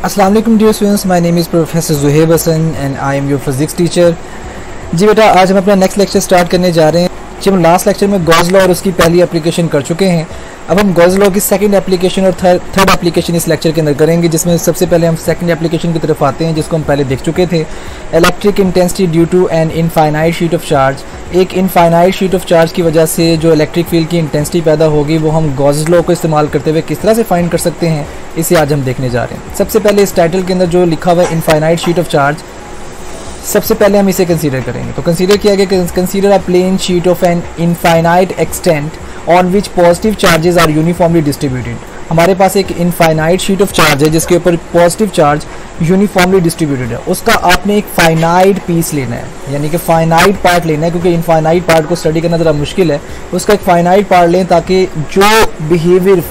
अस्सलाम वालेकुम dear students, my name is professor Zuhaib Hasan and I am your physics teacher. जी बेटा, आज हम अपना नेक्स्ट लेक्चर स्टार्ट करने जा रहे हैं। जब हम लास्ट लेक्चर में गॉस लॉ और उसकी पहली एप्लीकेशन कर चुके हैं, अब हम गॉस लॉ की सेकंड एप्लीकेशन और थर्ड एप्लीकेशन इस लेक्चर के अंदर करेंगे, जिसमें सबसे पहले हम सेकंड एप्लीकेशन की तरफ आते हैं, जिसको हम पहले देख चुके थे। Electric intensity due to an infinite sheet of charge. एक इनफाइनाइट शीट ऑफ चार्ज की वजह से जो इलेक्ट्रिक फील्ड की इंटेंसिटी पैदा होगी वो हम गॉस लॉ को इस्तेमाल करते हुए किस तरह से फाइंड कर सकते हैं, इसे आज हम देखने जा रहे हैं। सबसे पहले इस टाइटल के अंदर जो लिखा हुआ है इनफाइनाइट शीट ऑफ चार्ज, सबसे पहले हम इसे कंसीडर करेंगे। तो कंसीडर किया गया कि consider a plane sheet of an infinite extent on which positive charges are uniformly distributed. हमारे पास एक इनफाइनाइट शीट ऑफ चार्ज है जिसके ऊपर पॉजिटिव चार्ज यूनिफॉर्मली डिस्ट्रीब्यूटेड है। उसका आपने एक फाइनाइट पीस लेना है, यानी कि फाइनाइट पार्ट लेना है, क्योंकि इनफाइनाइट पार्ट को स्टडी करना ज़रा मुश्किल है। उसका एक फाइनाइट पार्ट लें ताकि जो बिहेवियर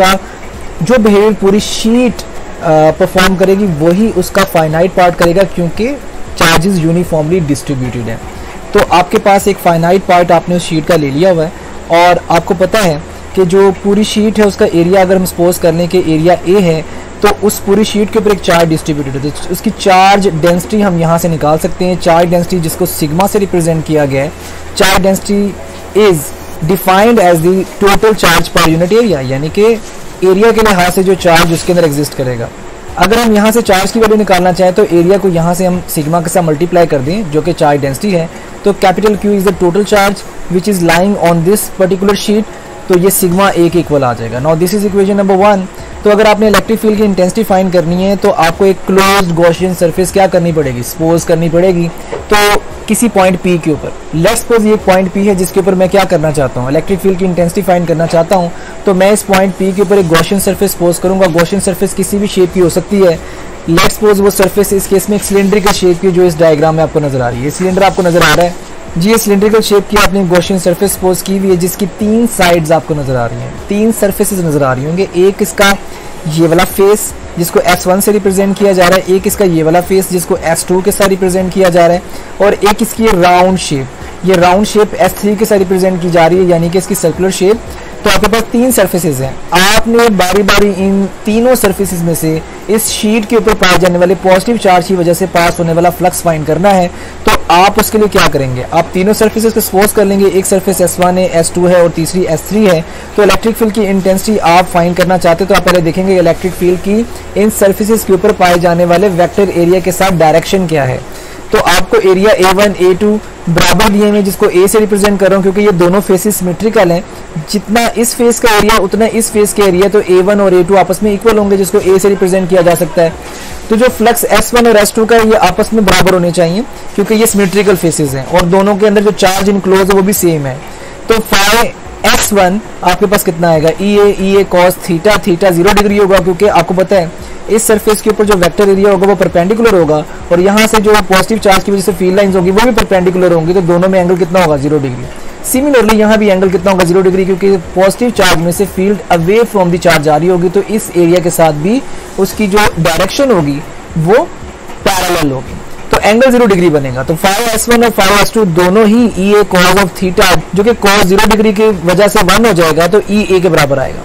पूरी शीट परफॉर्म करेगी वही उसका फाइनाइट पार्ट करेगा, क्योंकि चार्जेस यूनिफॉर्मली डिस्ट्रीब्यूटेड है। तो आपके पास एक फाइनाइट पार्ट आपने उस शीट का ले लिया हुआ है, और आपको पता है कि जो पूरी शीट है उसका एरिया, अगर हम सपोज कर लें कि एरिया ए है, तो उस पूरी शीट के ऊपर एक चार्ज डिस्ट्रीब्यूटेड है। तो उसकी चार्ज डेंसिटी हम यहाँ से निकाल सकते हैं। चार्ज डेंसिटी जिसको सिग्मा से रिप्रेजेंट किया गया है, charge density is defined as the total charge per unit area, यानी कि एरिया के लिहाज से जो चार्ज उसके अंदर एग्जिस्ट करेगा। अगर हम यहाँ से चार्ज की वैल्यू निकालना चाहें तो एरिया को यहाँ से हम सिग्मा के साथ मल्टीप्लाई कर दें, जो कि चार्ज डेंसिटी है। तो capital Q is the total charge which is lying on this particular sheet, तो ये सिग्मा ए के इक्वल आ जाएगा। Now this is equation number 1। तो अगर आपने इलेक्ट्रिक फील्ड की इंटेंसिटी फाइंड करनी है तो आपको एक क्लोज्ड गॉसियन सरफेस क्या करनी पड़ेगी, सपोज करनी पड़ेगी। तो किसी पॉइंट P के ऊपर, लेट्स सपोज ये पॉइंट P है जिसके ऊपर मैं क्या करना चाहता हूँ, इलेक्ट्रिक फील्ड की इंटेंसिटी फाइंड करना चाहता हूँ। तो मैं इस पॉइंट P के ऊपर एक गॉसियन सरफेस सपोज करूंगा। गॉसियन सरफेस किसी भी शेप की हो सकती है। लेट्स सपोज वो सरफेस इस केस में एक सिलेंड्रिकल शेप की, जो इस डायग्राम में आपको नजर आ रही है। सिलेंडर आपको नजर आ रहा है जी, ये सिलेंड्रिकल शेप की आपने गॉसियन सरफेस सपोज की हुई है, जिसकी 3 साइड्स आपको नजर आ रही हैं, 3 सरफेसेस नजर आ रही होंगे। एक इसका ये वाला फेस जिसको S1 से रिप्रेजेंट किया जा रहा है, एक इसका ये वाला फेस जिसको S2 के साथ रिप्रेजेंट किया जा रहा है, और एक इसकी राउंड शेप, ये राउंड शेप S3 के साथ रिप्रेजेंट की जा रही है, यानी कि इसकी सर्कुलर शेप। तो आपके पास 3 सरफेसेस हैं। आपने बारी बारी इन तीनों सरफेसेस में से इस शीट के ऊपर पाए जाने वाले पॉजिटिव चार्ज की वजह से पास होने वाला फ्लक्स फाइंड करना है। तो आप उसके लिए क्या करेंगे, आप तीनों सरफेसेस को सपोज कर लेंगे। एक सरफेस S1 है, S2 है और तीसरी S3 है। तो इलेक्ट्रिक फील्ड की इंटेंसिटी आप फाइंड करना चाहते तो आप पहले देखेंगे इलेक्ट्रिक फील्ड की इन सरफेसेस के ऊपर पाए जाने वाले वेक्टर एरिया के साथ डायरेक्शन क्या है। तो आपको एरिया A1 A2 बराबर दिए हुए, जिसको A से रिप्रेजेंट कर रहा हूँ क्योंकि ये दोनों फेसेस सिमेट्रिकल हैं। जितना इस फेस का एरिया उतना इस फेस का एरिया, तो A1 और A2 आपस में इक्वल होंगे, जिसको A से रिप्रेजेंट किया जा सकता है। तो जो फ्लक्स S1 और S2 का ये आपस में बराबर होने चाहिए, क्योंकि ये सिमेट्रिकल फेसेस हैं और दोनों के अंदर जो चार्ज इनक्लोज है वो भी सेम है। तो फाई S1 आपके पास कितना आएगा, EA cos theta, theta 0 degree होगा, क्योंकि आपको पता है इस सरफेस के ऊपर जो वेक्टर एरिया होगा वो परपेंडिकुलर होगा, और यहाँ से जो पॉजिटिव चार्ज की वजह से फील्ड लाइंस होगी वो भी परपेंडिकुलर होंगी। तो दोनों में एंगल कितना होगा, 0 डिग्री। सिमिलरली यहाँ भी एंगल कितना होगा, 0 डिग्री, क्योंकि पॉजिटिव चार्ज में से field away from the charge आ रही होगी। तो इस एरिया के साथ भी उसकी जो डायरेक्शन होगी वो पैरेलल होगी, तो एंगल 0 डिग्री बनेगा। तो फाई S1 और फाई S2 दोनों ही EA cos ऑफ थीटा, जो कि cos 0 डिग्री की वजह से 1 हो जाएगा, तो EA के बराबर आएगा।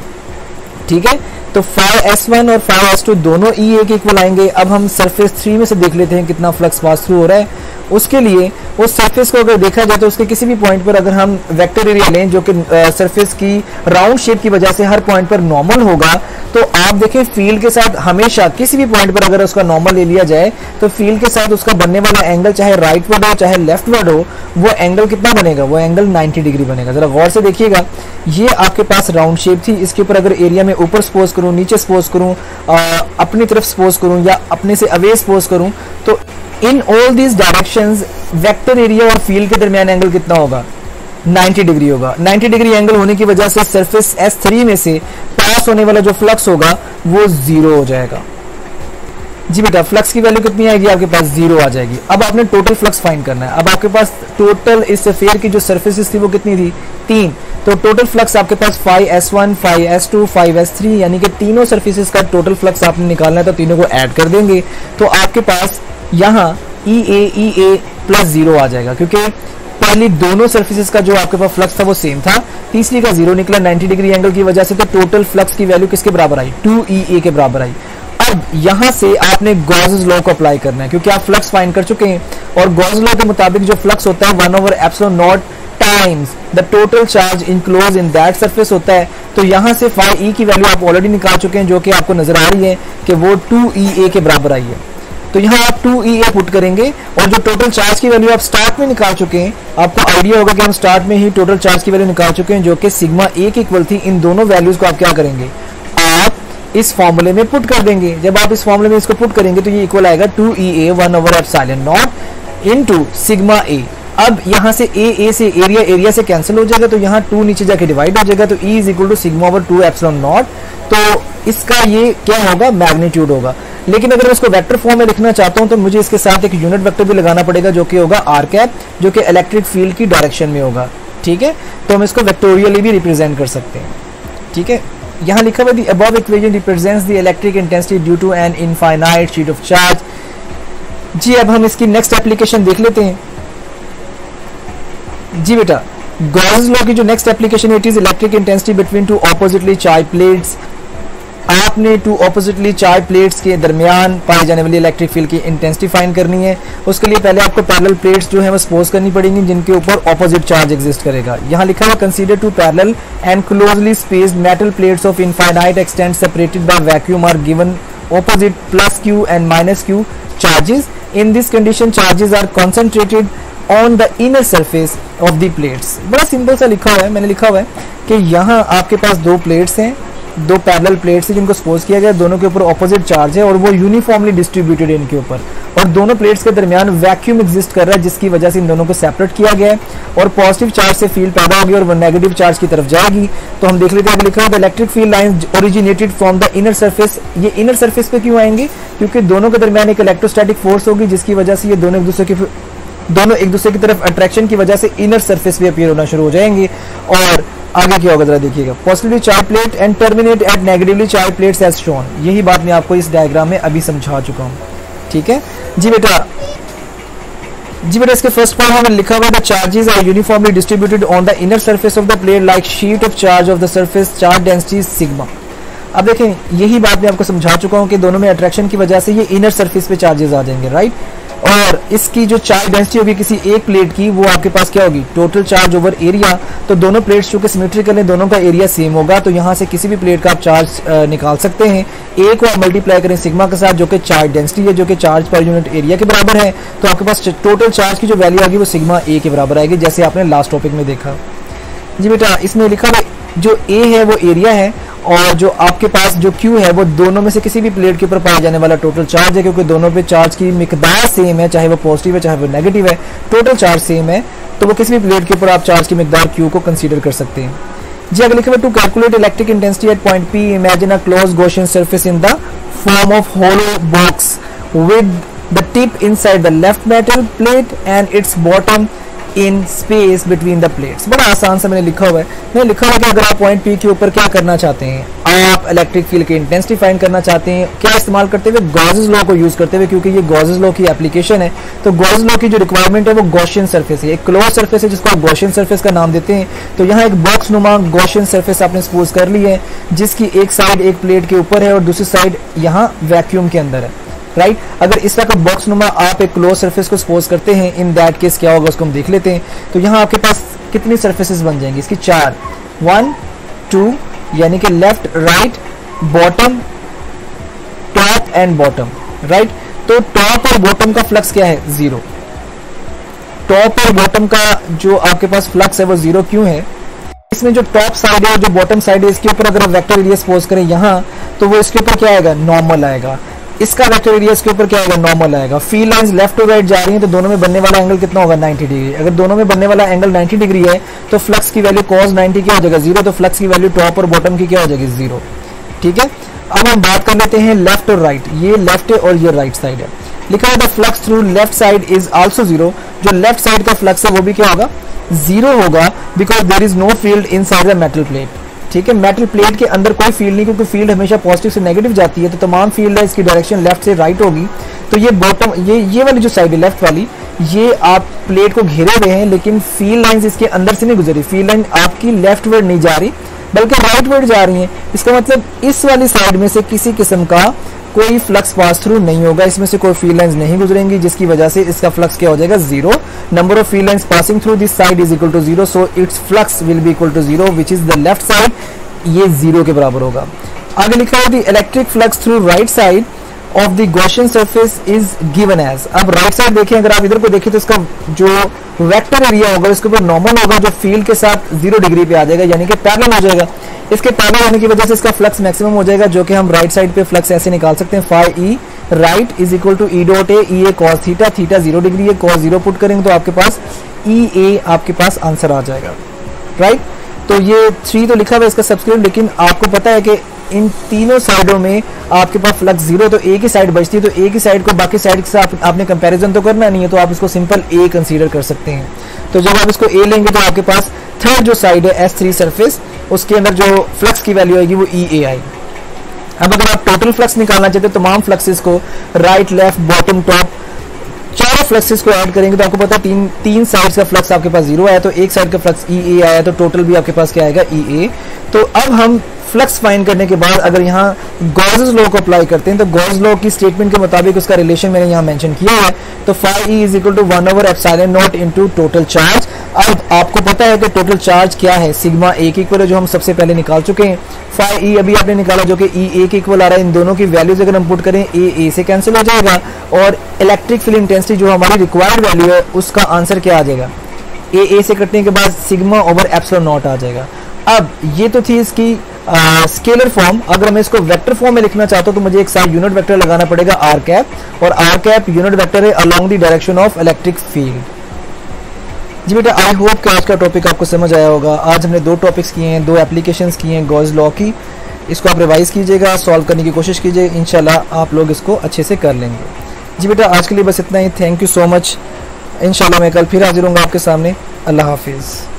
ठीक है, तो फाई S1 और फाई S2 दोनों EA के इक्वल आएंगे। अब हम सरफेस 3 में से देख लेते हैं कितना फ्लक्स पास थ्रू हो रहा है। उसके लिए उस सरफेस को अगर देखा जाए तो उसके किसी भी पॉइंट पर अगर हम वेक्टर एरिया लें, जो कि सरफेस की राउंड शेप की वजह से हर पॉइंट पर नॉर्मल होगा, तो आप देखें फील्ड के साथ हमेशा किसी भी पॉइंट पर अगर उसका नॉर्मल ले लिया जाए तो फील्ड के साथ उसका बनने वाला एंगल, चाहे राइटवर्ड हो चाहे लेफ्टवर्ड हो, वो एंगल कितना बनेगा, वो एंगल 90 डिग्री बनेगा। जरा गौर से देखिएगा, ये आपके पास राउंड शेप थी, इसके ऊपर अगर एरिया में ऊपर सपोज करूं, नीचे सपोज करूं, अपनी तरफ सपोज करूं या अपने से अवे सपोज करूं, तो in all these directions vector area और फील्ड के दरमियान एंगल कितना होगा, 90 डिग्री होगा। 90 डिग्री एंगल होने की वजह से सरफेस S3 में से पास होने वाला जो फ्लक्स होगा वो 0 हो जाएगा। जी बेटा, फ्लक्स की वैल्यू कितनी आएगी, आपके पास 0 आ जाएगी। अब आपने टोटल फ्लक्स फाइंड करना है। अब आपके पास टोटल इस स्फीयर की जो सरफेसेस थी वो कितनी थी, 3। तो टोटल फ्लक्स आपके पास phi S1, phi S2, phi S3, यानी कि तीनों सरफेसेस का टोटल फ्लक्स आपने निकालना है, तो तीनों को ऐड कर देंगे। तो आपके पास यहाँ EA प्लस 0 आ जाएगा, क्योंकि पहली दोनों सरफेसेस का जो आपके पास फ्लक्स था वो सेम था, तीसरी का 0 निकला 90 डिग्री एंगल की वजह से। तो टोटल फ्लक्स की वैल्यू किसके बराबर आई, 2EA के बराबर आई। अब यहाँ से आपने गॉसेस लॉ को अप्लाई करना है क्योंकि आप फ्लक्स फाइंड कर चुके हैं, और गॉसेस लॉ के मुताबिक जो फ्लक्स होता है 1/ε0 times the total charge enclose in that surface होता है। तो यहाँ से फाई ई की वैल्यू आप ऑलरेडी निकाल चुके हैं जो कि आपको नजर आ रही है कि वो 2EA के बराबर आई है। तो यहाँ आप 2EA पुट करेंगे और जो टोटल चार्ज की वैल्यू आप स्टार्ट में निकाल चुके हैं, आपको आइडिया होगा कि हम स्टार्ट में ही टोटल चार्ज की वैल्यू निकाल चुके हैं जो कि सिग्मा ए की इक्वल थी। इन दोनों वैल्यूज को आप क्या करेंगे, आप इस फॉर्मूले में पुट कर देंगे। जब आप इस फॉर्मूले में इसको पुट करेंगे तो ये इक्वल आएगा 2EA 1/ε0 इनटू सिग्मा ए। अब यहाँ से ए से एरिया से कैंसिल हो जाएगा, तो यहाँ 2 नीचे जाके डिवाइड हो जाएगा, तो E इज इक्वल टू σ/2ε0। तो इसका ये क्या होगा, मैग्नीट्यूड होगा। लेकिन अगर मैं इसको वेक्टर फॉर्म में लिखना चाहता हूं तो मुझे इसके साथ एक यूनिट वेक्टर भी लगाना पड़ेगा जो कि होगा r कैप, जो कि इलेक्ट्रिक फील्ड की डायरेक्शन में होगा। ठीक है, तो हम इसको वेक्टोरियली भी रिप्रेजेंट कर सकते हैं। ठीक है, यहाँ लिखा हुआ the above equation represents the electric intensity due to an infinite sheet of charge. जी अब हम इसकी नेक्स्ट एप्लीकेशन देख लेते हैं। जी बेटा, गॉसेस लॉ की जो नेक्स्ट एप्लीकेशन है it is electric intensity between two oppositely charge plates. आपने 2 ऑपोजिटली चार्ज प्लेट्स के दरमियान पाई जाने वाली इलेक्ट्रिक फील्ड की इंटेंसिटी फाइंड करनी है। उसके लिए पहले आपको पैरेलल प्लेट्स जो है वो सपोज करनी पड़ेंगी जिनके ऊपर ऑपोजिट चार्ज एग्जिस्ट करेगा। यहाँ लिखा हुआ consider 2 parallel and closely spaced metal plates of infinite extent separated by vacuum are given opposite +q and -q charges. In this condition charges are concentrated on the inner surface of the plates. बड़ा simple सा लिखा हुआ है, मैंने लिखा हुआ है कि यहाँ आपके पास 2 प्लेट्स हैं, 2 पैरेलल प्लेट्स हैं जिनको सपोज किया गया, दोनों के ऊपर ऑपोजिट चार्ज है और वो यूनिफॉर्मली डिस्ट्रीब्यूटेड है इनके ऊपर, और दोनों प्लेट्स के दरमियान वैक्यूम एग्जिस्ट कर रहा है जिसकी वजह से इन दोनों को सेपरेट किया गया है और पॉजिटिव चार्ज से फील्ड पैदा होगी और वो नेगेटिव चार्ज की तरफ जाएगी। तो हम देख लेते हैं, लिखा है electric field lines originated from the inner surface. ये इनर सरफेस पे क्यों आएंगे, क्योंकि दोनों के दरमियान एक इलेक्ट्रोस्टैटिक फोर्स होगी जिसकी वजह से ये दोनों एक दूसरे की तरफ अट्रैक्शन की वजह से इनर सरफेस पे अपीयर होना शुरू हो जाएंगे। और आगे क्या होगा जरा देखिएगा, positively charge plate and terminate at negatively charge plates as shown. यही बात मैं आपको इस डायग्राम में अभी समझा चुका हूँ। ठीक है जी बेटा, इसके फर्स्ट पॉइंट में लिखा हुआ है charges are uniformly distributed on the inner surface of the plate like sheet of charge of the surface, charge density sigma. अब देखें, यही बात मैं आपको समझा चुका हूँ कि दोनों में अट्रैक्शन की वजह से ये इनर सरफेस पे चार्जेस आ जाएंगे, राइट। और इसकी जो चार्ज डेंसिटी होगी किसी एक प्लेट की, वो आपके पास क्या होगी, टोटल चार्ज ओवर एरिया। तो दोनों प्लेट्स चूंकि सिमेट्रिकल है, दोनों का एरिया सेम होगा, तो यहाँ से किसी भी प्लेट का आप चार्ज निकाल सकते हैं। ए को आप मल्टीप्लाई करें सिग्मा के साथ जो कि चार्ज डेंसिटी है, जो कि चार्ज पर यूनिट एरिया के बराबर है, तो आपके पास टोटल चार्ज की जो वैल्यू आएगी वो सिग्मा ए के बराबर आएगी, जैसे आपने लास्ट टॉपिक में देखा। जी बेटा, इसमें लिखा है जो ए है वो एरिया है और जो आपके पास जो Q है वो दोनों में से किसी भी प्लेट के ऊपर पाया जाने वाला टोटल चार्ज है, क्योंकि दोनों पे चार्ज की मिकदार सेम है, चाहे वो पॉजिटिव है चाहे वो नेगेटिव है, टोटल चार्ज सेम है, तो वो किसी भी प्लेट के ऊपर आप चार्ज की मिकदार Q को कंसीडर कर सकते हैं। जी अगर लिखा हुआ to calculate electric intensity at point P, imagine a close Gaussian surface in the form of hollow box with the tip inside the left metal plate and its bottom in space between the plates. बड़ा आसान सा मैंने लिखा हुआ है, मैंने लिखा हुआ है कि अगर आप पॉइंट P के ऊपर क्या करना चाहते हैं, आप इलेक्ट्रिक फील्ड की इंटेंसिटी फाइंड करना चाहते हैं, क्या इस्तेमाल करते हुए, गॉसेस लॉ को यूज करते हुए, क्योंकि ये गॉसेस लॉ की एप्लीकेशन है। तो गॉसेस लॉ की जो रिक्वायरमेंट है वो गॉसियन सरफेस है, एक क्लोज सरफेस है जिसको आप गॉसियन सरफेस का नाम देते हैं। तो यहाँ एक बॉक्स नुमा गॉसियन सरफेस आपने सपोज कर ली है जिसकी एक साइड एक प्लेट के ऊपर है और दूसरी साइड यहाँ वैक्यूम के अंदर है, राइट। अगर इस तरह का बॉक्स नुमा आप एक क्लोज सरफेस को सपोज करते हैं, इन दैट केस क्या होगा उसको हम देख लेते हैं। तो यहाँ आपके पास कितनी सरफेसेस बन जाएंगी, इसकी 4, 1 2, यानी कि left right bottom top and bottom, right. तो टॉप और बॉटम का फ्लक्स क्या है, 0। टॉप और बॉटम का जो आपके पास फ्लक्स है वो 0 क्यों है, इसमें जो टॉप साइड है और जो बॉटम साइड है इसके ऊपर अगर वेक्टर एरिया सपोज करें यहाँ, तो वो इसके ऊपर क्या आएगा, नॉर्मल आएगा। इसका वेक्टर एरिया इसके ऊपर क्या आएगा, नॉर्मल आएगा। Field lines left to right जा रही हैं तो दोनों में बनने वाला एंगल कितना होगा, 90 डिग्री। अगर दोनों में बनने वाला एंगल 90 डिग्री है तो फ्लक्स की वैल्यू cos 90 क्या हो जाएगा, 0। तो फ्लक्स की वैल्यू टॉप और बॉटम की क्या हो जाएगी, 0। ठीक है, अब हम बात कर लेते हैं लेफ्ट और राइट। ये लेफ्ट है और ये राइट साइड है। लिखा है the flux through left side is also 0। जो लेफ्ट साइड का फ्लक्स है वो भी क्या होगा, 0 होगा, because there is no field inside the metal plate. ठीक है, मेटल प्लेट के अंदर कोई फील्ड नहीं, क्योंकि फील्ड हमेशा पॉजिटिव से नेगेटिव जाती है, तो तमाम फील्ड है इसकी डायरेक्शन लेफ्ट से राइट होगी। तो ये बॉटम, ये वाली जो साइड है लेफ्ट वाली, ये आप प्लेट को घेरे हुए हैं लेकिन फील्ड लाइंस इसके अंदर से नहीं गुजरी। फील्ड लाइन आपकी लेफ्ट वर्ड नहीं जा रही बल्कि राइट वर्ड जा रही है। इसका मतलब इस वाली साइड में से किसी किस्म का कोई फ्लक्स पास थ्रू नहीं होगा, इसमें से कोई फील्ड लाइंस नहीं गुजरेंगी, जिसकी वजह से इसका फ्लक्स क्या हो जाएगा, zero. Number of field lines passing through this side is equal to zero, so it's flux will be equal to zero which is the left side, ये जीरो के बराबर होगा। आगे लिखा है the electric flux through right side of the Gaussian surface is given as. अब right side देखें, अगर आप इधर को देखें तो इसका जो वेक्टर एरिया होगा उसके ऊपर नॉर्मल होगा, जो फील्ड के साथ 0 डिग्री पे आ जाएगा, यानी कि पैरेलल हो जाएगा। इसके पैरेलल होने की वजह से इसका फ्लक्स मैक्सिमम हो जाएगा, जो कि हम राइट साइड पे फ्लक्स ऐसे निकाल सकते हैं, phi E right is equal to E dot A, E A cos theta, theta 0 degree है, कॉस 0 पुट करेंगे तो आपके पास ई ए आपके पास आंसर आ जाएगा, राइट। तो ये 3 तो लिखा हुआ है इसका सब्सक्रिप्ट, लेकिन आपको पता है कि इन तीनों साइडों में आपके पास फ्लक्स 0, तो एक ही साइड बचती है, तो एक ही साइड को बाकी साइड के साथ आपने कंपैरिजन तो करना नहीं है, तो आप इसको सिंपल ए कंसीडर कर सकते हैं। तो जब आप इसको ए लेंगे तो आपके पास थर्ड जो साइड है S3 सरफेस, उसके अंदर जो फ्लक्स की वैल्यू आएगी वो ई ए आएगी। अब अगर आप टोटल फ्लक्स निकालना चाहते हैं, तमाम फ्लक्सेस को राइट लेफ्ट बॉटम टॉप चारों फ्लक्सेस को ऐड करेंगे तो आपको पता है तीन साइड्स का फ्लक्स आपके पास 0 आया, तो एक साइड का फ्लक्स ई ए आया, तो टोटल भी आपके पास क्या आएगा, ई ए। तो अब हम फ्लक्स फाइंड करने के बाद अगर यहाँ गॉसेस लॉ को अप्लाई करते हैं, तो गॉस लॉ की स्टेटमेंट के मुताबिक उसका रिलेशन मैंने यहाँ मेंशन किया है, तो phi E is equal to 1 epsilon naught into total charge. अब आपको पता है कि टोटल चार्ज क्या है, सिग्मा ए के इक्वल है, जो हम सबसे पहले निकाल चुके हैं। फाई ई अभी आपने निकाला जो कि ई ए के इक्वल आ रहा है, इन दोनों की वैल्यूज अगर हम पुट करें ए से कैंसिल हो जाएगा, और इलेक्ट्रिक फील्ड इंटेंसिटी जो हमारी रिक्वायर्ड वैल्यू है उसका आंसर क्या आ जाएगा, ए से कटने के बाद सिग्मा ओवर एप्सिलॉन नॉट आ जाएगा। अब ये तो थी इसकी स्केलर फॉर्म। अगर मैं इसको वेक्टर फॉर्म में लिखना चाहता हूं तो मुझे एक साइड यूनिट वेक्टर लगाना पड़ेगा आर कैप, और आर कैप यूनिट वेक्टर है along the direction of electric field. जी बेटा, आई होप कि आज का टॉपिक आपको समझ आया होगा। आज हमने 2 टॉपिक्स किए हैं, 2 एप्लीकेशंस किए हैं गॉस लॉ की। इसको आप रिवाइज कीजिएगा, सॉल्व करने की कोशिश कीजिए, इंशाल्लाह आप लोग इसको अच्छे से कर लेंगे। जी बेटा, आज के लिए बस इतना ही। Thank you so much. इंशाल्लाह मैं कल फिर हाजिर हूँगा आपके सामने। अल्लाह हाफिज़।